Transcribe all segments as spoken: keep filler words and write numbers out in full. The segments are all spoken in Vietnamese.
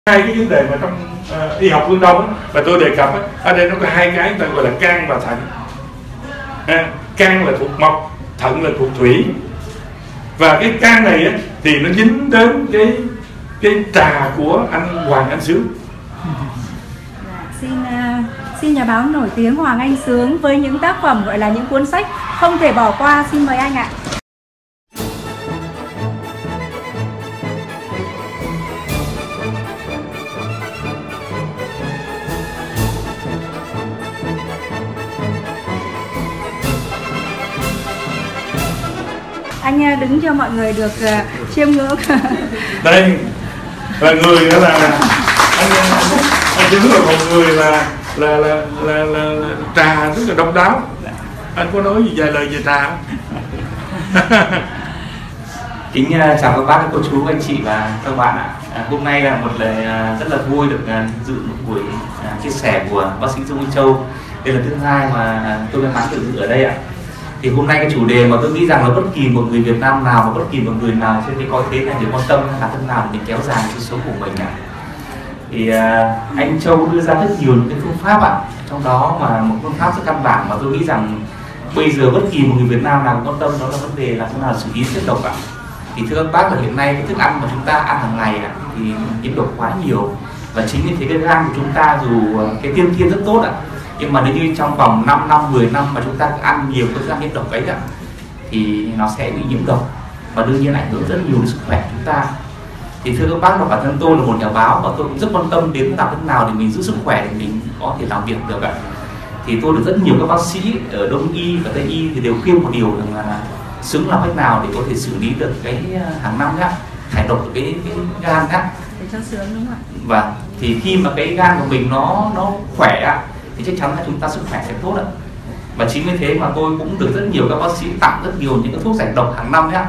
Hai cái vấn đề mà trong uh, y học phương Đông á, mà tôi đề cập á, ở đây nó có hai cái ta gọi là can và thận. À, can là thuộc mộc, thận là thuộc thủy. Và cái can này á, thì nó dính đến cái cái trà của anh Hoàng Anh Sướng. Xin uh, xin nhà báo nổi tiếng Hoàng Anh Sướng với những tác phẩm gọi là những cuốn sách không thể bỏ qua, xin mời anh ạ. Anh đứng cho mọi người được uh, chiêm ngưỡng. Đây là người đó là anh anh, anh Sướng là một người là là là là, là, là trà rất là độc đáo. Anh có nói gì vài lời về trà không? Kính uh, chào các bác, các cô chú, anh chị và các bạn ạ. À, hôm nay là một lời uh, rất là vui được uh, dự một buổi uh, chia sẻ của bác sĩ Dương Minh Châu. Đây là thứ hai mà tôi may mắn được dự ở đây ạ. Thì hôm nay cái chủ đề mà tôi nghĩ rằng là bất kỳ một người Việt Nam nào và bất kỳ một người nào trên cái cõi thế này đều quan tâm là thân nào để kéo dài sự sống của mình ạ. Thì uh, anh Châu đưa ra rất nhiều những cái phương pháp ạ. Trong đó mà một phương pháp rất căn bản mà tôi nghĩ rằng bây giờ bất kỳ một người Việt Nam nào quan tâm đó là vấn đề là thế nào xử lý chất độc ạ. Thì thưa các bác là hiện nay cái thức ăn mà chúng ta ăn hàng ngày ạ, thì nhiễm độc quá nhiều, và chính vì thế cái gan của chúng ta dù cái tiên thiên rất tốt ạ, nhưng mà nếu như trong vòng năm năm, mười năm mà chúng ta ăn nhiều cái thức ăn nhiễm độc ấy ạ, thì nó sẽ bị nhiễm độc và đương nhiên ảnh hưởng rất nhiều đến sức khỏe của chúng ta. Thì thưa các bác là bản thân tôi là một nhà báo và tôi cũng rất quan tâm đến làm thế nào để mình giữ sức khỏe để mình có thể làm việc được ạ. Thì tôi được rất nhiều các bác sĩ ở Đông y và Tây y thì đều khuyên một điều rằng là Sướng làm cách nào để có thể xử lý được cái hàng năm nhá, thải độc được cái, cái gan nhá. Để cho Sướng đúng không ạ? Và thì khi mà cái gan của mình nó nó khỏe ạ, thì chắc chắn là chúng ta sức khỏe sẽ tốt ạ. Và chính vì thế mà tôi cũng được rất nhiều các bác sĩ tặng rất nhiều những cái thuốc giải độc hàng năm nhá.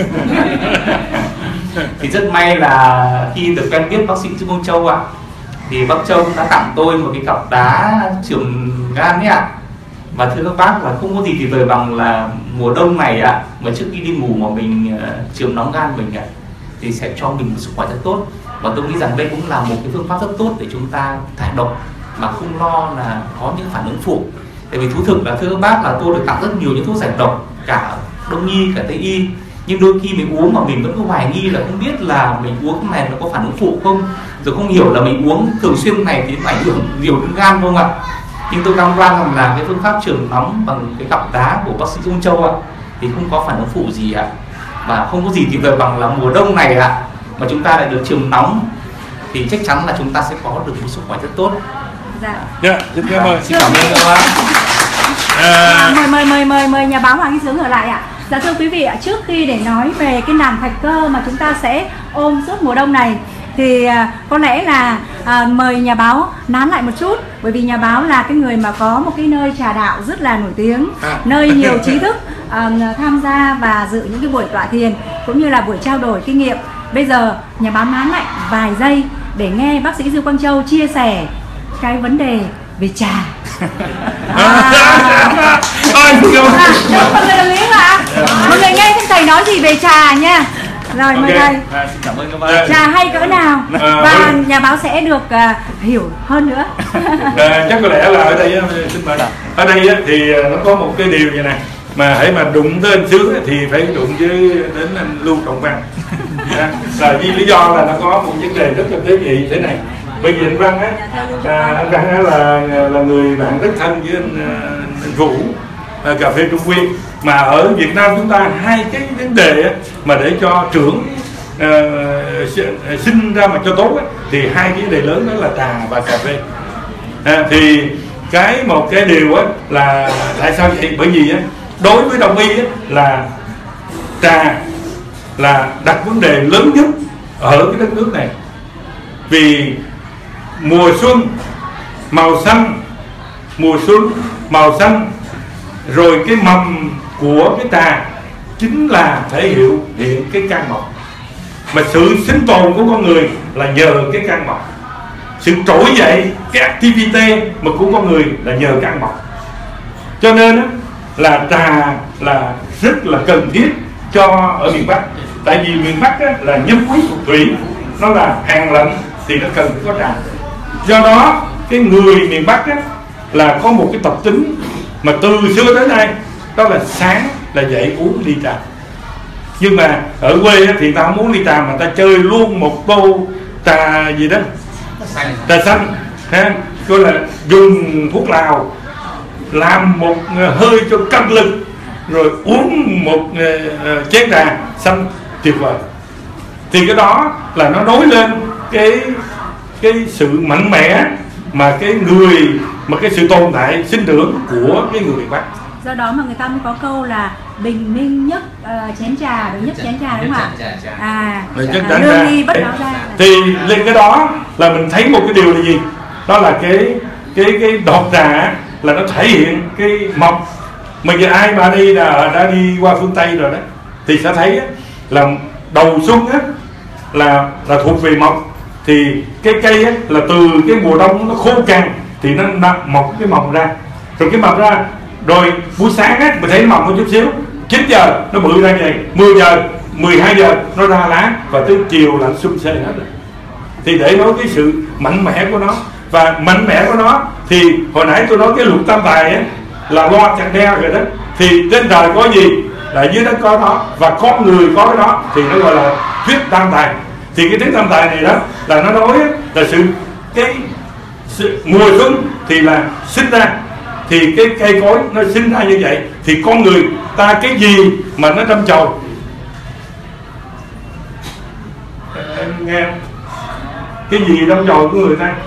Thì rất may là khi được quen biết bác sĩ Dương Minh Châu ạ, thì bác Châu đã tặng tôi một cái cặp đá chườm gan nhé ạ. Và thưa các bác là không có gì tuyệt vời bằng là mùa đông này ạ, mà trước khi đi ngủ mà mình uh, chườm nóng gan mình ạ, thì sẽ cho mình một sức khỏe rất tốt. Và tôi nghĩ rằng đây cũng là một cái phương pháp rất tốt để chúng ta thải độc mà không lo là có những phản ứng phụ. Tại vì thú thực là thưa các bác là tôi được tặng rất nhiều những thuốc giải độc cả Đông y cả Tây y, nhưng đôi khi mình uống mà mình vẫn có hoài nghi là không biết là mình uống cái này nó có phản ứng phụ không, rồi không hiểu là mình uống thường xuyên này thì nó ảnh hưởng nhiều đến gan không ạ. Nhưng tôi cam đoan rằng là cái phương pháp chườm nóng bằng cái cặp đá của bác sĩ Dương Châu ạ thì không có phản ứng phụ gì ạ, và không có gì tuyệt vời bằng là mùa đông này ạ mà chúng ta lại được chườm nóng thì chắc chắn là chúng ta sẽ có được một sức khỏe rất tốt. Dạ. Dạ, xin cảm ơn. Xin cảm ơn các bác. À, mời mời mời mời mời nhà báo Hoàng Anh Sướng ở lại ạ. Dạ thưa quý vị ạ, trước khi để nói về cái nàng thạch cơ mà chúng ta sẽ ôm suốt mùa đông này thì à, có lẽ là à, mời nhà báo nán lại một chút, bởi vì nhà báo là cái người mà có một cái nơi trà đạo rất là nổi tiếng, à. nơi nhiều trí thức à, tham gia và dự những cái buổi tọa thiền cũng như là buổi trao đổi kinh nghiệm. Bây giờ nhà báo nán lại vài giây để nghe bác sĩ Dương Quang Châu chia sẻ cái vấn đề về trà. À, à, đúng, mọi người đồng ý không ạ? Mọi người nghe xem thầy nói gì về trà nha. Rồi mời thầy. À, xin cảm ơn các bác. Trà hay cỡ nào và nhà báo sẽ được uh, hiểu hơn nữa. À, chắc có lẽ là ở đây xin mời. Ở đây thì nó có một cái điều như này, mà hãy mà đụng tới anh Sướng thì phải đụng với đến anh Lưu Trọng Văn. À, là vì lý do là nó có một vấn đề rất là tế nhị thế này. Bởi vì anh Văn á, à, anh Văn á là là người bạn rất thân với anh, anh Vũ à, cà phê Trung Nguyên. Mà ở Việt Nam chúng ta hai cái vấn đề á, mà để cho trưởng uh, sinh ra mà cho tốt á, thì hai cái vấn đề lớn đó là trà và cà phê. À, thì cái một cái điều á là tại sao vậy? Bởi vì á, đối với Đông y á, là trà là đặt vấn đề lớn nhất ở cái đất nước này. Vì mùa xuân màu xanh, mùa xuân màu xanh, rồi cái mầm của cái trà chính là thể hiện hiện cái căn mộc. Mà sự sinh tồn của con người là nhờ cái căn mộc. Sự trỗi dậy cái activity mà của con người là nhờ căn mộc. Cho nên á, là trà là rất là cần thiết cho ở miền Bắc. Tại vì miền Bắc á, là nhân quý thuộc thủy, nó là hàng lạnh thì nó cần phải có trà. Do đó cái người miền Bắc á, là có một cái tập tính mà từ xưa tới nay, đó là sáng là dậy uống ly trà. Nhưng mà ở quê á, thì ta không uống ly trà mà ta chơi luôn một tô trà gì đó, trà xanh ha, gọi là dùng thuốc lào làm một hơi cho căng lực, rồi uống một uh, chén trà xanh tuyệt vời. Thì cái đó là nó nối lên cái cái sự mạnh mẽ mà cái người mà cái sự tồn tại sinh trưởng của cái người miền Bắc. Do đó mà người ta mới có câu là bình minh nhấc uh, chén trà, rồi nhấc chén trà đúng không ạ? À, lương nghi bất báo ra. Thì lên cái đó là mình thấy một cái điều là gì? Đó là cái cái cái đọt trà là nó thể hiện cái mộc. Mà giờ ai mà đi là đã đi qua phương Tây rồi đó thì sẽ thấy á, là đầu xuân á là là thuộc về mộc. Thì cái cây á, là từ cái mùa đông nó khô cằn thì nó, nó mọc cái mầm ra, rồi cái mầm ra rồi buổi sáng á mình thấy nó mọc một chút xíu, chín giờ nó bự ra vậy, mười giờ mười hai giờ nó ra lá, và tới chiều là nó sum xê hết rồi. Thì để nói cái sự mạnh mẽ của nó, và mạnh mẽ của nó thì hồi nãy tôi nói cái luật tam tài á là lo chặt đeo rồi đó. Thì trên trời có gì là dưới đất có đó, và con người có cái đó thì nó gọi là thuyết tam tài. Thì cái thuyết tam tài này đó là nó nói là sự cái sự, mùa xuân thì là sinh ra, thì cái cây cối nó sinh ra như vậy, thì con người ta cái gì mà nó đâm chồi, em nghe không? Cái gì đâm chồi của người ta?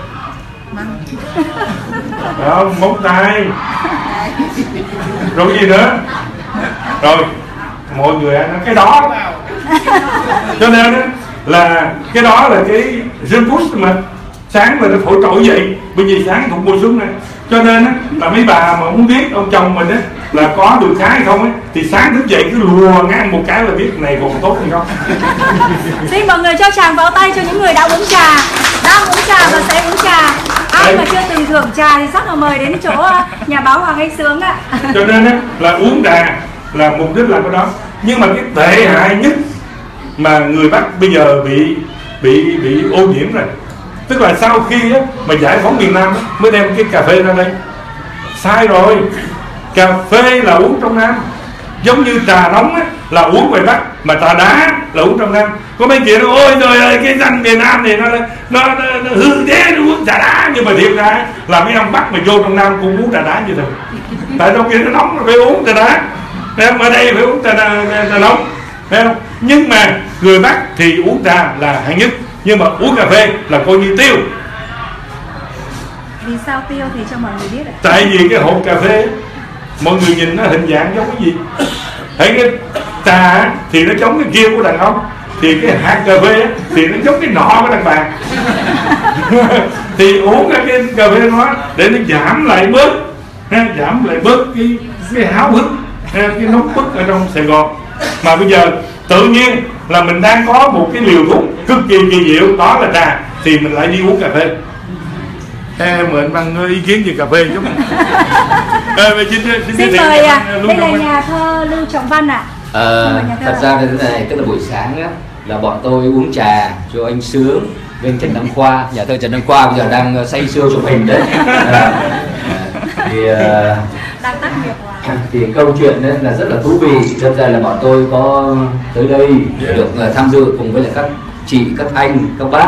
Đó, móng tay. Rồi cái gì nữa? Rồi mọi người ăn cái đó. Cho nên đó, là cái đó là cái Zunbus mà sáng mà nó thổi trội vậy, bởi vì sáng thuộc mùa xuân này. Cho nên á, là mấy bà mà muốn biết ông chồng mình á là có được khá hay không ấy, thì sáng thức dậy cứ lùa ngang một cái là biết này còn tốt hay không. Xin mọi người cho tràng vào tay cho những người đã uống trà, đang uống trà và sẽ uống trà. Ai Đấy. mà chưa từng thưởng trà thì rất là mời đến chỗ nhà báo Hoàng Anh Sướng ạ. Cho nên á, là uống trà là mục đích là cái đó. Nhưng mà cái tệ hại nhất mà người Bắc bây giờ bị bị bị ô nhiễm rồi, tức là sau khi á, mà giải phóng miền Nam á, mới đem cái cà phê ra đây. Sai rồi, cà phê là uống trong Nam, giống như trà nóng á, là uống ngoài Bắc, mà trà đá là uống trong Nam. Có mấy chuyện ôi trời ơi cái danh miền Nam này nó nó, nó, nó hư thế, nó uống trà đá. Nhưng mà thiệt ra là mấy ông Bắc mà vô trong Nam cũng uống trà đá như thường. Tại trong kia nó nóng, nó phải uống trà đá, ở đây phải uống trà, trà, trà nóng. Không? Nhưng mà người Bắc thì uống trà là hạng nhất, nhưng mà uống cà phê là coi như tiêu. Vì sao tiêu thì cho mọi người biết ạ? Tại vì cái hộp cà phê mọi người nhìn nó hình dạng giống cái gì? Thấy cái trà thì nó giống cái kia của đàn ông, thì cái hạt cà phê thì nó giống cái nọ của đàn bà. Thì uống cái cà phê nó để nó giảm lại bớt, giảm lại bớt cái cái háo hức, cái nóng bức ở trong Sài Gòn. Mà bây giờ tự nhiên là mình đang có một cái liều thuốc cực kỳ kỳ diệu, đó là trà, thì mình lại đi uống cà phê. Em mời anh Văn ý kiến về cà phê chút. À, xin, xin, xin mời à, đây là nhà thơ Lưu Trọng Văn ạ. À. À, thật ra là thế này, tức là buổi sáng á, là bọn tôi uống trà cho anh Sướng bên Trần Đăng Khoa, nhà thơ Trần Đăng Khoa bây giờ đang say sưa chụp hình đấy. À, thì uh, đang tác nghiệp à? Thì câu chuyện đấy là rất là thú vị. Thật ra là bọn tôi có tới đây được uh, tham dự cùng với lại các chị, các anh, các bác.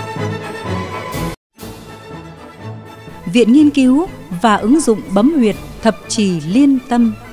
Viện Nghiên cứu và Ứng dụng Bấm huyệt thập trì liên tâm.